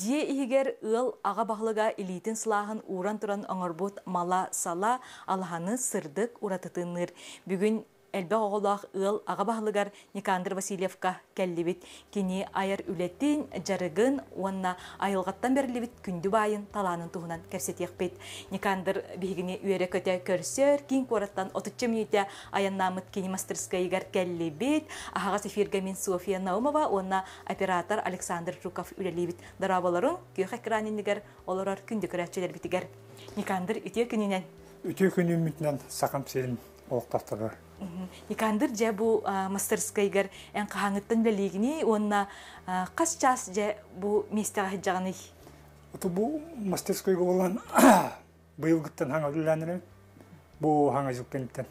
Дие игер ыл аға бағлыға илитин сылағын уран туран оңорбут мала сала алаханы сырдык уратытыныр. Бүгін әлбә оғылақ ыл аға бағлыгар Никандр Васильевка кәллебит. Кені айыр үлеттін жарығын онна айылғаттан берлебит күнді байын таланын туғынан кәрсетек бет. Никандр бігіне үйері көте көрсер, кейін қораттан 30 минуте аяннамыт кені мастерскайығар кәллебит. Ағағас эфиргамен София Наумова, онна оператор Александр Жуков үлелебит. Дарабаларын күйіқ экранинігер оларар күнді көрәтчелер бітігер. Никандр үтеу күнінен? Үтеу күнінен сақам селін олықтақтырыр. Никандр же бу мастерскайгар эн қағаңыттан бәлігіне, онна қас час же бу местеға хеджағаны? Бу мастерскайга болан бұйылғыттан хаңа үліләнірі, бу хаңа жүктеніктен.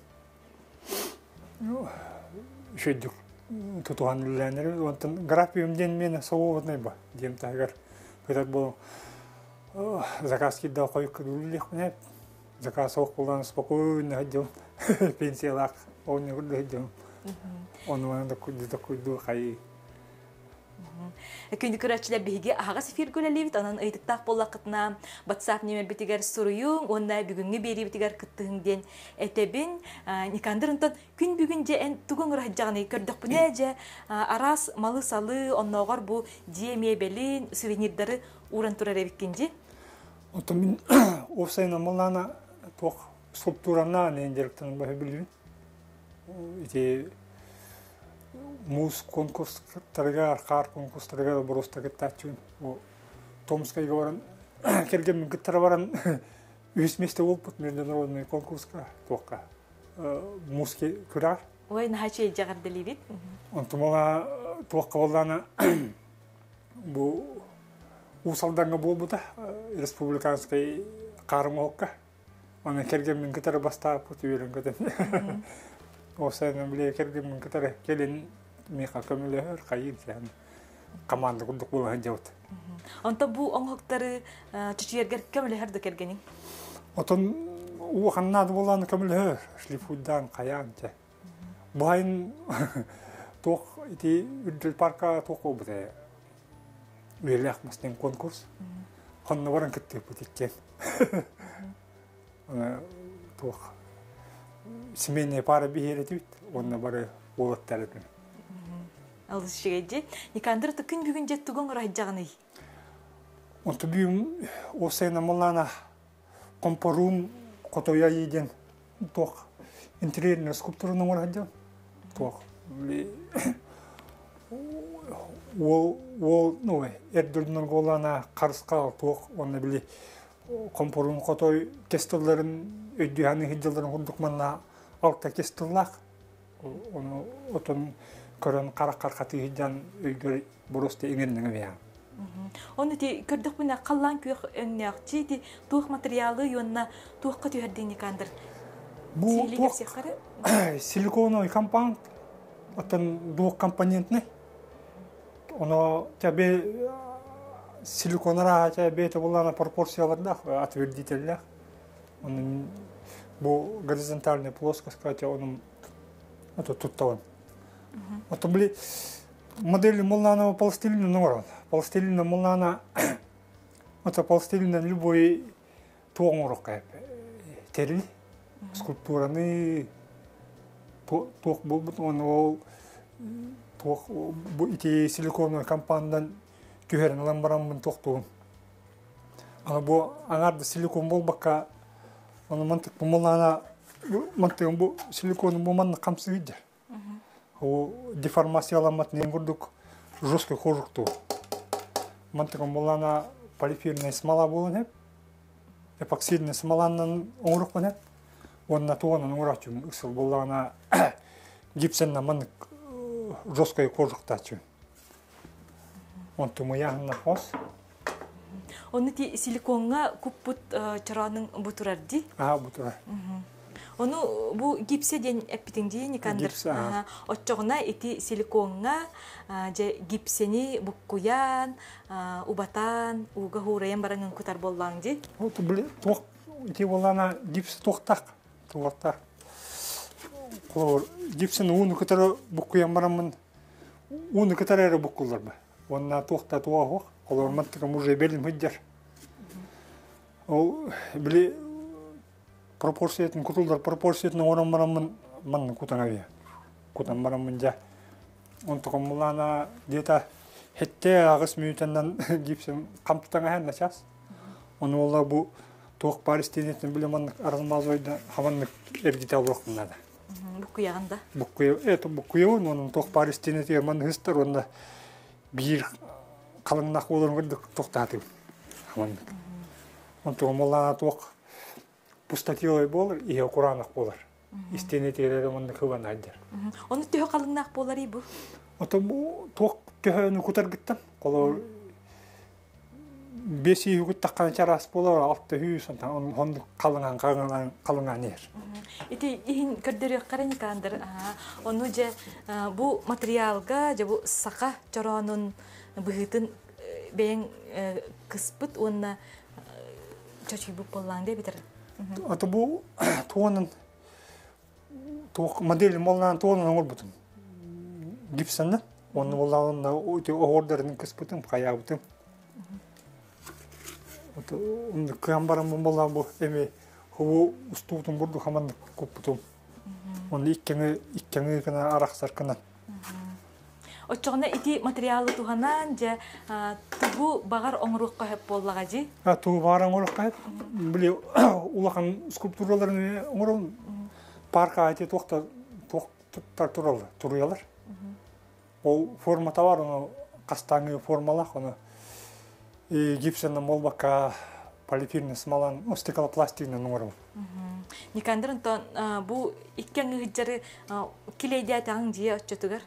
Шөйдік тұтуған үліләнірі, онтан графиумден мені соғығыднай ба, дем тағығар. Көтат бұл заказкида қойық үлілек, заказ оқ болан спокойно ходил, пенсиялақ. Оны көрдім. Оны күрді қайы. Күнді көрәтшілер бігі ағас эфир көлелебет, анан ыйтықтақ болақытына WhatsApp немер бітігер сұруың, онда бүгінгі бері бітігер күттігіңден әтебін. Никандырынтан күн бүгінже ән түгін ұрахет жағыны көрдік бұне әже арас малы салы, оннағар бұл дие мебелін, сувенирдары уран тұрар әбіккенде? Онда мен офсайна молана тоқ скульптурана нендеріктен бағы білген. Эти муз конкурстарга, қар конкурстарга просто кеттачун. Томскай говоран, келген кеттара баран үс месте болпут международный конкурска тоққа. Музке күрар. Ой, нахачу елжағар делебет. Онтумала тоққа болдана бу усалданға болбута республиканский қарым оққа. Оны келген кеттара бастап өтуерін көтен. Осыны біле керген кітары келін меқа көмілер қайын сән команда күрдік болған жауыт. Онта бұл оңықтары чүчігергер көмілерді кергенің? Отын уақаннады болғаны көмілер, шлифудан қаян жа. Бұғайын тоқ еті үрділ парқа тоқ обыды. Үйлі ақмастен конкурс. Қонны баран күтті бұтеккен. Тоқ. Семейная пара бігеретіп, онына бары олаттарыдың. Алыс шегейде. Никандырды күн бүгін жеттігін ұрайд жағыны? Онты бүйім осайна молана компорум қотоя еден тоқ интерьерный скульптурының ұрайд тоқ. Ол әрділдің олана қарысқа тоқ, оны біле компорум қотой кестілерін өйдіғаны хеджілдерін құндықманна алта кестіллақ. Оны отын көрін қарақ-қарқаты хеджан өйгір бұрысты еңерінің өйян. Оны көрдік бұна қалан күйіқ өңіне ақчы, туық материалы йонна туыққа түйердіңі кандыр? Бұл силиконовый компонент, отын дуық компонентный. Оны тәбе силиконара бейті болана пропорцияларда отвердителя. Бұл горизонтальная плоскость, оның туттауын. Это были модели молнана полстилина норм. Полстилина молнана это полстилина любой туongорок терли скульптураны туох болбут он туох ити силиконовый компаниядан күһерин ламбарамын туохтуун. Ана бу аңарды силикон болбакка аны мантык молнана мантык бу силикон бу манны камсыйды. Деформацияламат ненгурдук жесткий кожукту. Мантыком болана полифирная смола болын эпоксидная смоланын оңрук болын онна туонын оңрачун ысыл болана гипсенна мандык жесткий кожуктачу. Он тумуяхна хос. Он эти силиконга куппут чаранын бутурарди? Бутурар. Onu bu gipse den epitindi ni kandır. Oçoğuna eti silikonga je gipseni bukkuyan ubatan uga hurayan barangın kutar bollangji. O tu bile tok eti bolana gips toktak. Toktak. Kolor gipsen unu kutar bukkuyan baramın unu kutar era bukkullar ba. Onna tokta tuwa Олар мантыкам уже белим хыджар. Ол биле пропорциятын кутулдар пропорциятын оран марамын манны кутаңа кутан марамын жа. Онтуком мулана где-то хетте агыс мүйтеннен гипсим камтутаңа хэн начас. Оны олар бу тоқ паристенетін біле манны арылмаз ойда хаманны эргите алуақпын нада. Бұққы яғында? Бұққы яғын, оның тоқ паристенеті манны хыстар, онда бір қалыңнақ оларын көрдік тоқтатып хаманны. Онтуға молана тоқ пустатилой болыр, ihe құранақ болыр. Истенеті ерері манны қыван айдар. Оны түйі қалыңнақ болар ей бұл? Ота бұл тоқ түйіні күтар кіттім. Қолар 5 үй күттаққан чарас болар, 6 үй сонтан, оны қалыңан ер. Ити иһин көрдөрүк караникандыр. Ону же бу материалга же бу сака жоронун быгытын бең кыспыт онна чочуй бу боллаңды битер. Ата бу туонун модель молнан туонун оңорбутун. Гипсанна onu bolağın o orderinin kısmıtım kayabıtım. Onu kambaram bolan bu emi bu ustutun burdu haman kupputum. Onu ikkeni kana araksar kana. Oçoğuna iti materyali tuhanan je tubu bagar oңruqqa hep bollagaji. Tubu bagar oңruqqa hep bile ulakan skulpturalarını oңrun parka ati toqtar turuyalar. O formata var onu kastangı formalak onu gipsenden molbaka polifirni smalan stikaloplastiğinden oңrun. Никандырын тон bu ikkeni hicjari kileydi atağın diye öçötüger.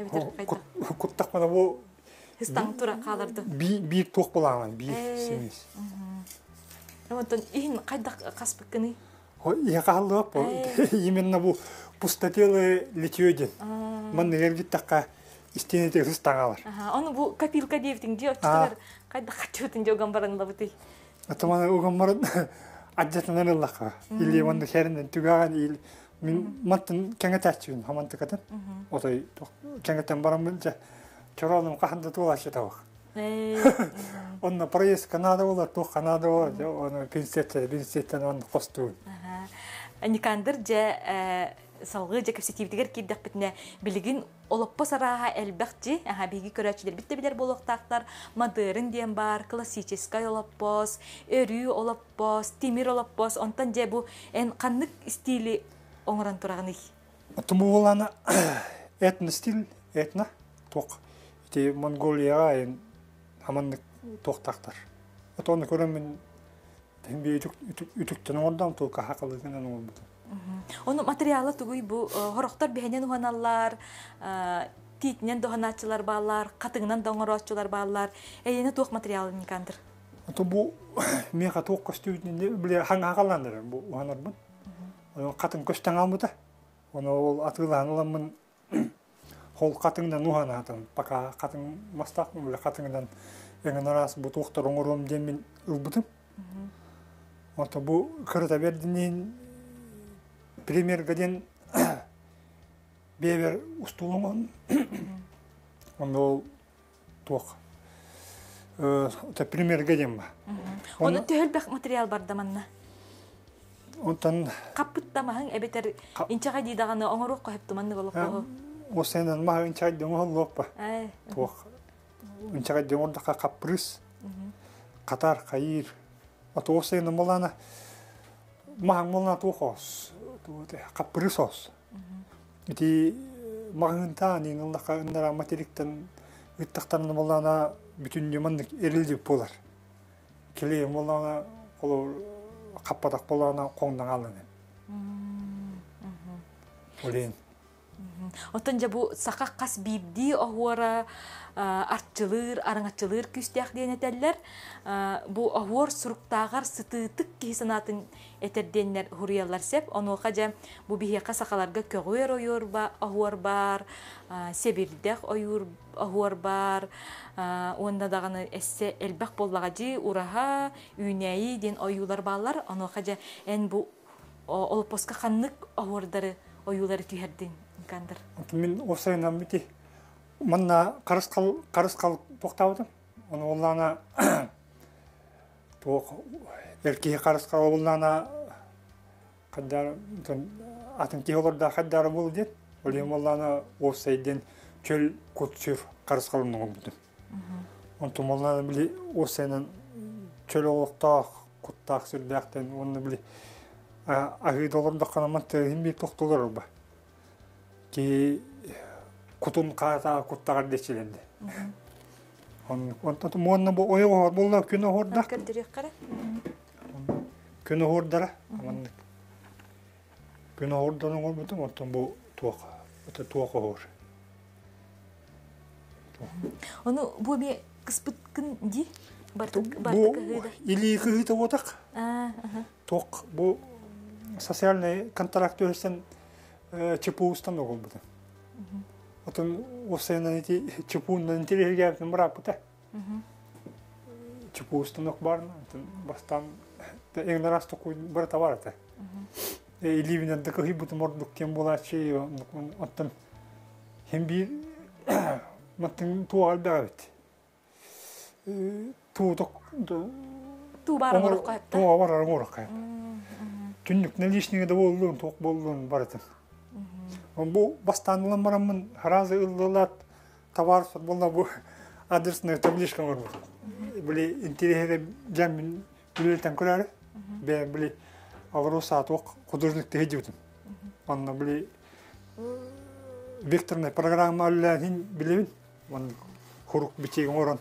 Kuttaq mana bu histang tura kalırdı. Bir toq bolan, bir semiz. Ondan ihin qayda kaspıkkını? Ya qaldı bu. Именно bu пустотелые летёден. Мен эргиттакка истенете хыстагалар. Onu bu kapilka deyiptin diye öçötüger. Qayda kaçıyordun diye gambarınla bu dey. Atama o gambarın ajjatынан ыллака. Или мында херинен түгәгән ил мин мантын кеңетәчүн хамантыкатын. Отой кеңетен барамынча чораның кахында тулашы табак. Онна проезд Канада болар, то Канада болар, оны пенсияттан оны косту. Никандыр же салгы же кепсетивдигер кирдек битне билигин олоппо сараха элбекчи биги көрөчүлөр битте билер болоктактар модерн диен бар, классический олоппос, өрүү олоппос, темир олоппос, онтан же бу эн каннык стили оңорон тураганы. Тому болана этно стиль, этно ток. Ити Монголияга эн хамандык токтактар. Отону көрөмүн темби үтүктөн ордан толка хакылыгынан олбут. Onu materyалы тугуй бу хороктор бехенен уханаллар, титнен доханачылар баллар, катыңнан доңорочулар баллар. Эйне тук материалы никандыр. То бу мега тук костюмне биле хаңагаландар бу уханарбын. Оны катын көстөн алмыда. Оны ол атыланыламын. Хол катыңдан уханатын. Пока катын мастак биле катыңдан эң нарас бу туктор оңором демин ылбытым. Ото бу кырта бердинин пример гаден бевер устулуңон он ол ток это пример гаден ба оны төлбек материал бар даманна онтан капыттамаң эбетер инчага дидаганы оңорук коюп туманны болуп кого осенен ма инчага деңол лоппа ток инчага деңордака капрыс катар кайыр ото осенен молана маң молна тохос капрысос. Ити магынтан иныллака ындара материктен ыттактан болана бүтүн жамандык эрилдип болар. Келе болана колор каппадак болана коңдан алын. Олен. Отонжа бу сака кас бибди огора артчылыр, араңачылыр күстәк дигән әтәлләр. Бу огор суруктагар сытытык кисанатын этерденнәр хуриялар сеп, оны каҗа бу бихека сакаларга көгөр ойор ба, огор бар, себирдәк огор бар. Онда даганы эссе элбәк боллагаҗы ураха, үйнәй дигән оюлар баллар, оны каҗа эн бу олпоска ханнык огордары оюлары тиһәрдин кандыр. Мен осайнан бити манна карыскал токтабыдым. Onu ollana tuoq erkeği karışkal ollana kadar atın ki olur da kadar bul dit. Olayım ollana o sayden çöl kutsur karışkalının oldu. Ontum ollana bile o senin çöl olukta kuttak sürdükten onu bile ahid olur da kanamat bir toxtulur ba. Ki kutun kata kuttakar deçilendi. Ondan muanna bu oyu var bolla күнө horda. Кырдырык кара. Күнө horda. Күнө hordanın olmadı mı? Ondan bu tuaq. Öte tuaq hor. Onu bu bir kıspıtkın di. Bartık Bu hıda. ili hıda odak. Tuaq bu социальный контрактörsen чепуустан olmadı. Ondan o sene iti çepuğundan interior geldim bırakıp çepuğustan ok var mı? Bastan en rastı koy bırakta var da. İlivinen de kahi bu morduk tem bulaçı ondan hem bir matın tuğal davet. Tuğduk Tu var mı kayıp? Tuğ var mı kayıp? Tünlük ne lişniğe de bolluğun tuğ bolluğun bıraktım. Bu bastanılan baramın harazı ıllılat tavar sor bolla bu adresine tablişkan var. Böyle interihere jamin bülten kurar. Ben böyle avro saat ok hudurlukta hediyedim. Onunla böyle vektorne program alın bilin. Onun huruk biçeğin oran.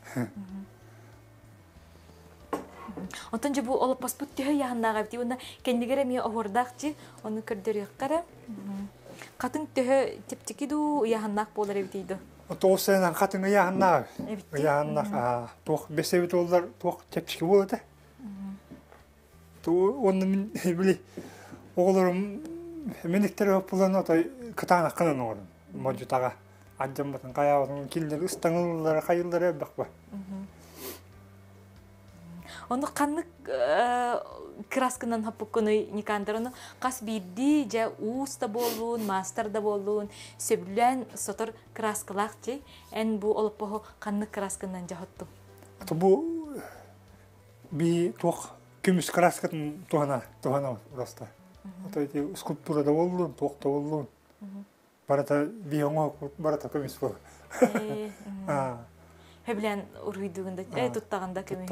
Ondan bu olup pasput diye yanına gitti. Onda kendi göremiyor ahırdakçı. Onu kırdırıyor kara. Katın tühe tiptiki du yahannak bolar evdeydi. O senen katın yahannak. Yahannak. Tuğ besevit oldular. Tuğ tiptiki boladı. Onun böyle oğullarım menekleri yapılan atay kıtağına kınan oğlum. Mocutağa. Acım batın kayağının killeri ıstanılları kayılları bakma. Onu kanlık kraskından hapukunu Никандр onu kas birdi ja usta bolun, master da bolun, söbülen sotor kraskılakçı en bu olup bu kanlık kraskından jahattu. Bu bir tuğ kümüs kraskatın tuhana rasta. Atay skulptura da bolun, tuğ da bolun. Barata bir ona barata kümüs bu. Heblen uruyduğunda tuttağında kümü.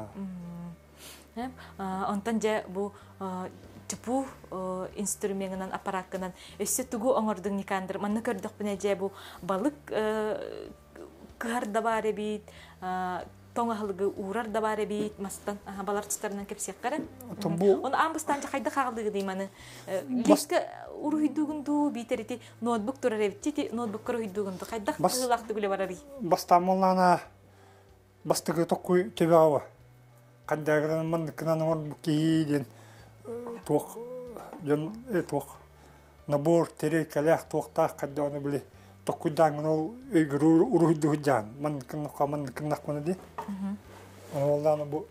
Ondan ja bu tipu instrumentan aparatından esse tugu oңордун Никандр manna kördük bine ja bu balık kıhar da bare bit toңaһылыгы uğrar da bare bit mastan balar tutarından kepsek kara. Onu ambıstan ja kayda kaldığı diymany. Liske uruyduğundu biteriti notebook turar evti notebook uruyduğundu kayda kılaqtı güle barari. Bastamolana bastıgı tokkuy tebava. Kadagran man kena nomor buki den tuq jon tuq nabor tere kaleh tuqta kadona bile tokkudan no egru uruhdu jan man kena kona di ondan bu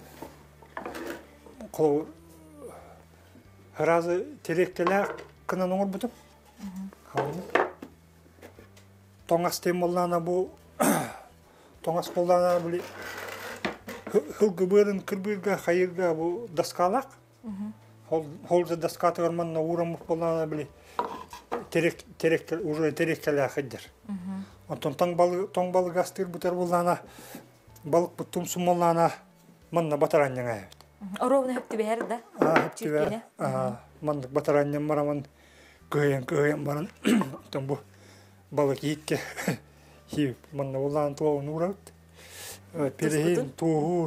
qol harazı tere kaleh kena nomor butup tongas temollana bu tongas pollana bile Hılgıbırın kırbırga hayırga bu daskalak. Holda daskatı varmanna uğramak bolana bile terekkeler hıdır. Ondan tong balık astır butar bolana balık butum sumolana manna bataranyan ayet. Orovna hepti beher da. Hepti beher. Manna bataranyan baraman kıyan baran. Ondan bu balık yiyikke hiyip manna bolana tuğun uğrat. Перехин туун.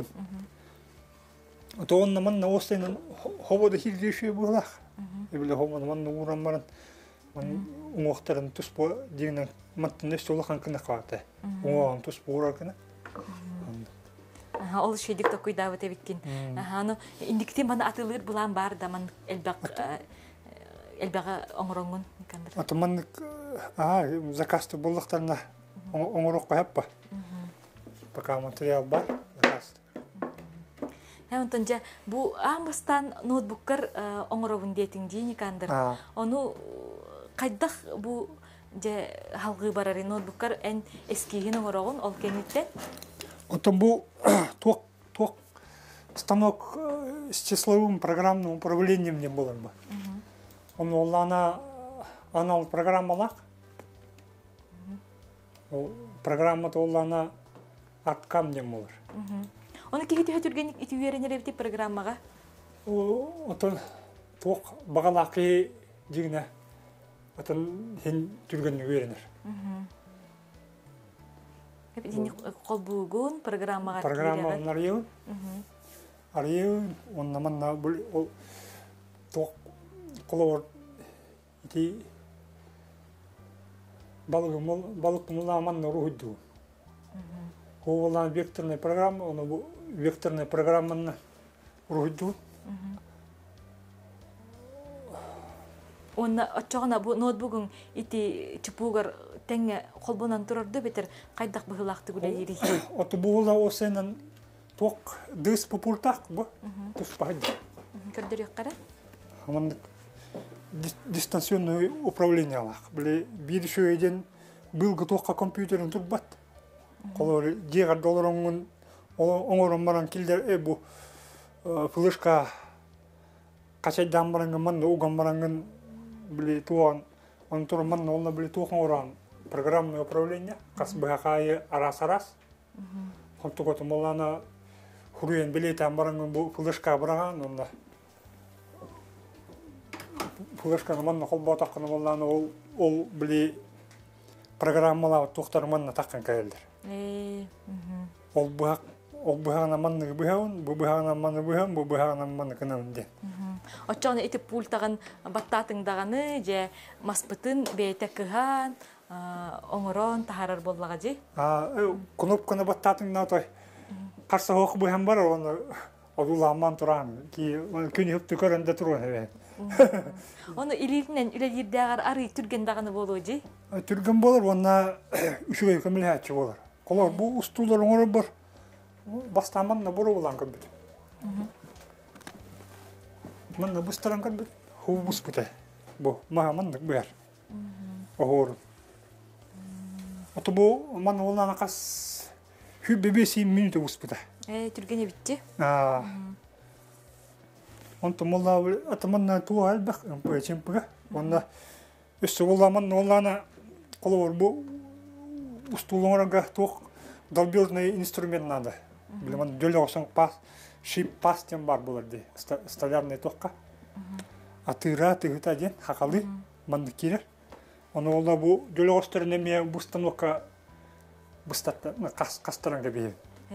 Тоон наман наостен хобода хилдеши булах. Эбиле хомон ман нураммаран. Ман уңоқтарын туспо дигнен маттын столахан кына калаты. Уңоон туспора кына. Ол шейдик то куйдабы тебиккин. Аны индикти ман атылыр булан бар да ман элбага оңроңун Никандр. Атман закасты буллактарына оңрок каяппа. Пока материал бар. Ondan ja bu ambastan notebooklar oңоробун детин ди Никандр. Onu кайдах bu ja halgı barari notebooklar en eskihin oңороgon ol kenitте. Отон бу тук станок с числовым программным управлением не было бы. Он олана анал программалак. Программа то олана аткам не может. Оны кихити хөтүргенник итүеренер бити программага. Отон тук багалакы дигне. Отон хин түргенни үйренер. Эпидини колбугун программага Программа нарыйын. Арыйын, он наманна бұл тук колор ити балык муламан рухуду. Олан векторная программа, он векторная программа рухуду. Он очогона бу ноутбугун ити чупугар теңе колбонан турарды бетер кайдак быгылакты гүлейри. Ото була осенен ток дыс попултак бу. Туспайды. Көрдөрүк кара. Аман дистанционное управление алак. Биле бир шөйден был готовка компьютерин турбат. Колор $10 оңорон баран килдер бу флешка качайдан баранган манда уган баранган биле туан он турман олна биле тухан оран программное управление касбахай арас-арас. Хонтугот молана хуруен билетан баранган бу флешка бараган онда флешка манна холботаккан молана ол биле программалар тухтар манна таккан кайлдер. Ол бухана манны бухаун, бухана манны бухаун, бухана манны канаунде. Очоны ити пультаган баттатыңдаганы же маспытын бейте кыхан оңорон тахарар боллага же. Кнопканы баттатыңда той. Карсы хок бухан бар оны одуламан туран. Ки күн хөптү көрөндө турган. Оны илиринен үлелирдагар ары түргендаганы болуу же. Түрген болор, оны үшүгөй көмүлөчү болор. Колор бу устулар оңор бар. Бастаманна буру булан көбүт. Манна бустаран көбүт. Ху буспута. Бу махамандык бер. Огор. Ото бу манна улана кас хүббеси минут буспута. Түргене битти. Онто молла атаманна туа албак эмпечемпга. Онда өссө уламан улана колор бу устулоңорга ток долбёрный инструмент надо. Билеман дөлөсөң пас, шип пас тем бар буларды. Столярный токка. Атыра тыгытаден хакалы мандыкирер. Оны олда бу дөлөстөр неме бу станокка бустатта кастаранга бе.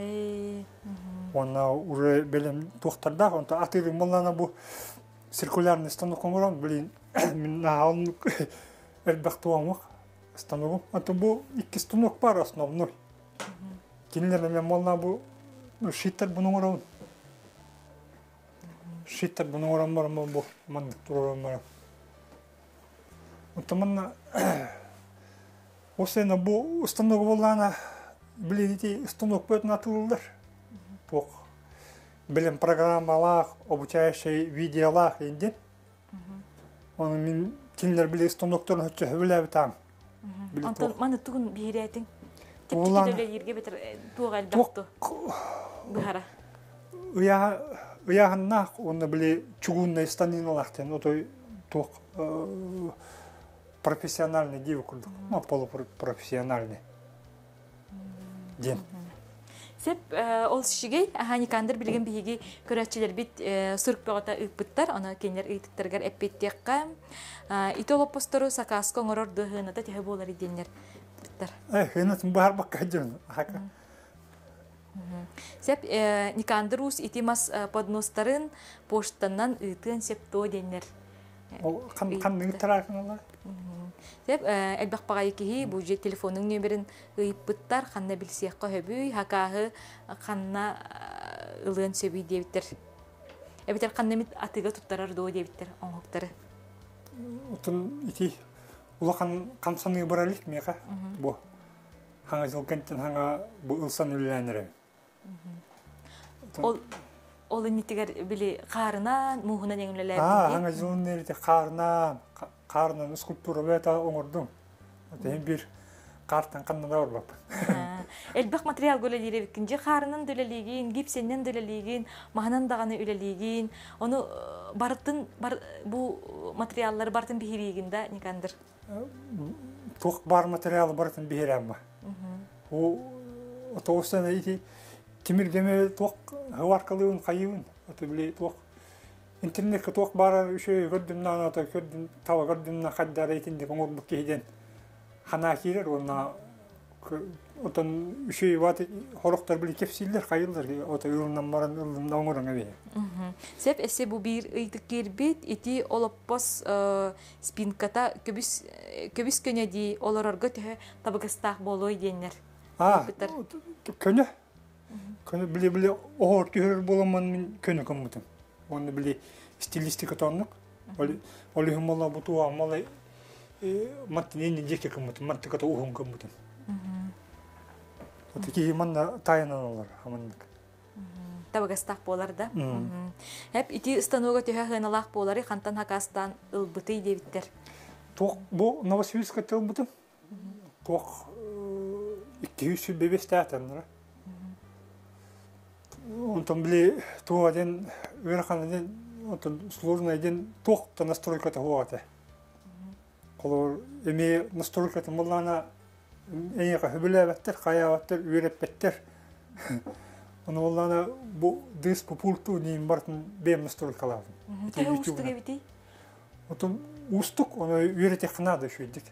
Оны уже белем токтарда, онта атыры моллана бу циркулярный станок оңорон, блин, мен алын элбактуамак станогом. Это бу икки станок бар основной. Кинлер мен молна бу шиттер буну орон. Шиттер буну орон бар бу мандык туророн бар. Отаманна осена бу станок боллана билети станок бөтөн атылдыр. Ток билим программалар, обучающие видеолар инде. Оны мен кинлер биле станокторун өчө биле там. Антон маны тугун бирәтең. Тепкидөлө йерге бетер тугал бакту. Бухара. Уяганна оны биле чугунный станиналактен, отой ток профессиональный див курдук. Полупрофессиональный. Ден. Сеп ол шигей аханикандыр билген биги көрәчелер бит сұрппагата ыппыттар, аны кенер ыйттыргар эппеттекка. Итоло постору сакаско ngoror дыгынада тәһә болар иденнер биттер. Хенат бар баккадын. Сеп никандрус итимас подностарын поштаннан ыйтын сеп то деннер. Ол кандай таракыналар? Сеп элбакпага икеһи бу же телефонның нөмерин ыйппыттар, ханна билсиякка хөбүй, хакаһы ханна ылын сөбүй дебиттер. Эбитер ханна атыга туттарар доо дебиттер оңоктары. Отун ити улахан камсаны баралык мека бу. Ханга жолкентен ханга бу ылсан үлләнере. Ол нитигер били карынан мухунан еңлелер. Ханга жолнерите карынан скульптура бета оңордум. Атен бир картан каннада орлап. Элбэх материал гөлелире бикинже харынан дөлелигин, гипсеннен дөлелигин, маханан даганы үлелигин. Оны бартын бу материаллар бартын бихиригинде Никандр. Тук бар материалы бартын бихирәмме. О отоустан ити тимиргеме тук хаваркалыын кайын. Аты биле тук интернетке тук бар үшө көрдүмнан ата көрдүм таба көрдүмнан каддар айтынды коңор буккейден. Хана кирер онна отон үшөй ваты хороктор биле кепсиллер кайылдар ото ылынан баран ылынан оңорон эбе. Сеп эсе бу бир ыйтык кербит ити олоппос спинката көбүс көнеди олорорго тө табыгыстак болой денер. Көнө биле оор көрөр боламан мен көнө көмүтүм. Оны биле стилистика тоннук. Оли хумала бутуа малай маттын жеке көмүтүм, маттыката ухун көмүтүм. Отки манна тайналар хамандык. Табыгастак болар да. Хеп ити станога төһө хыналак болары хантан хакастан ылбыты дебиттер. Ток бу Новосибирскка тылбытым. Ток 200 бебестатандар. Онтон биле туаден верханаден онтон сложный ден токта настройката хоата. Колор эми настройката моллана эйга хөбүлөбөттөр, каябаттыр, үйрөппеттер. Оны моллана бу дис популту ним бартын бем настройкалар. Устук эбити. Онтон устук, оны үйрөтө кынады шүйдүк.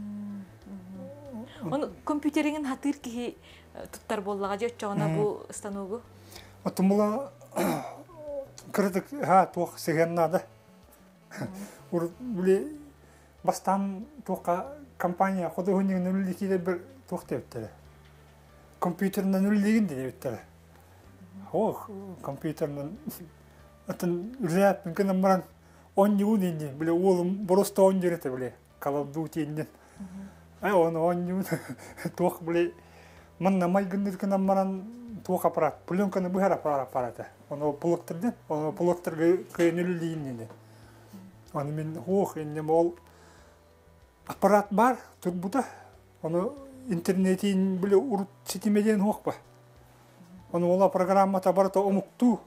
Оны компьютериңин хатыр ки туттар боллага жочогуна бу станогу. Отумула кырдык тук сегеннада. Ур биле бастан тука компания ходогунун нулликиде бир тук дептер. Компьютернен нуллигин дептер. Компьютернен атын рэп мүмкін баран 10 жыл инде биле олым просто 10 жерете биле Call of Duty инден. Оны 10 жыл тук биле манна майгындыркынан баран тук аппарат, пленканы бухар аппараты. Оны блоктерден, оны блоктерге көйнүлдейин инде. Оны мен инде мол аппарат бар, турбута. Оны интернетин биле урут сетимеден хокпа. Оны ола программата барата омукту.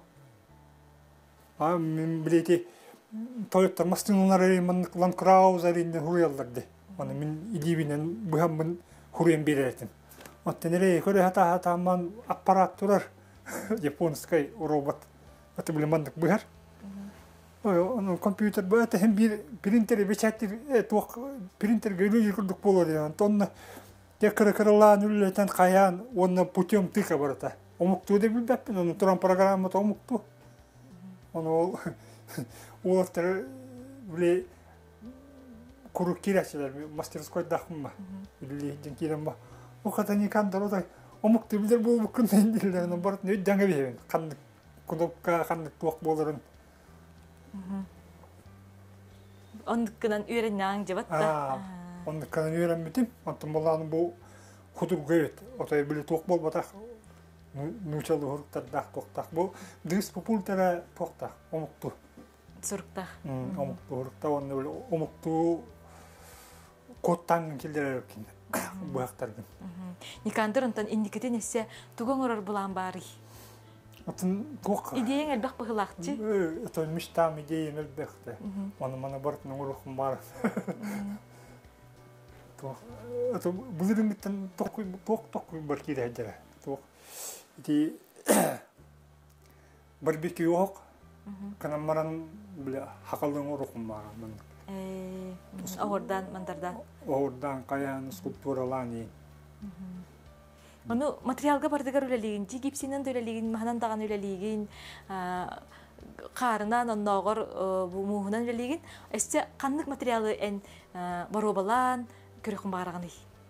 Мен билети Toyota машиналары мен Land Cruiser-ин хуруялларды. Оны мен идибинен бухамын хуруен беретим. Оттенере көрө хата ман аппарат турар. Японский робот. Аты биле мандык бухар. Оны компьютер бата hem bir printer печатир ток принтер гөлөж курдук болор деген. Тонна текрекралан үллетен каян оны путем тыка барата. Омукту деп билбеппин, оны туран программата омукту. Оны олар биле курук кирәчләр мастерской дахмма. Биле динкирәмба. О ката Никандр одай омукту билер бул күндән диләрне барып не жаңа бебен. Кандык кудокка кандык туак боларын. Ондыккынан үйрәннәң жабатта. Ондыккынан үйрәнмәдем. Антым булган бу худур гәйт. Отай биле туак болбатак. Нучалы хуруктар дах токтак. Бу дис попултара токтак. Омукту. Сурукта. Омукту хурукта онда биле омукту коттан келдерер экен. Бу хактардан. Никандр онтан индикетен эссе тугоңорор булан бары. Атын ток. Идеяң элбак быгылакчы. Это мечта, идея элбекте. Мана бартын урухум бар. Ток. Это булырымтан ток бар кире хадара. Ток. Ити барбекю yok. Kanamaran bile hakalın urukum var. Oradan mandarda. Oradan kayan skulpturalarni. Onu materialga bardыгар үлелигин, гипсинен үлелигин, маханан даган үлелигин, карынан онногор бу муһунан үлелигин, эсте каннык материалы эн боробалан көрөкүн бараганы.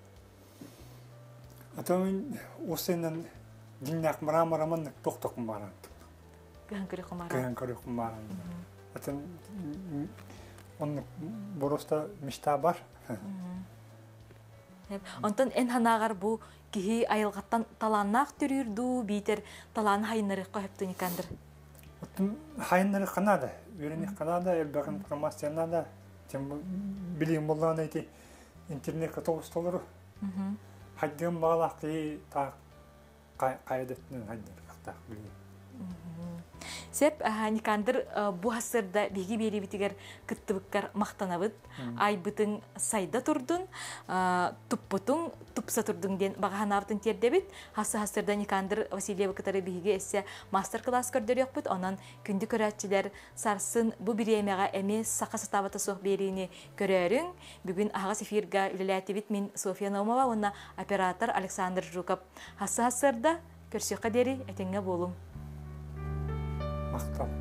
Атамын осенен диннак марамараман токтокун баран. Ган көрөкүн баран. Атын он бороста мечта бар. Онтон эн ханагар бу кихи айылгаттан таланнак төрүрдү, битер талан хайныры кайыптын Никандр. Атын хайныры канада, үйрени канада, элбагын информациянада, тем билим болгон эти интернет каталогтолору. хаддын бағалақи та қайдеттінің хаддын қақтақ білейін. Сеп Никандр бу хасырда биги берибитигер кыттыбыккар мактанабыт. Айбытың сайда турдун, туппутуң тупса турдуң ден баганабытын тердебит. Хасырда Никандр Васильева кытары биги эссе мастер-класс көрдөрөкпүт. Онан күндү көрәтчилер сарсын бу биремега эме сакасы табата сох берини көрөрүң. Бүгүн агас эфирга үлеләтибит мен София Наумова, онна оператор Александр Жуков. Хасырда көрсөккө дери этеңге болум. Мақтал.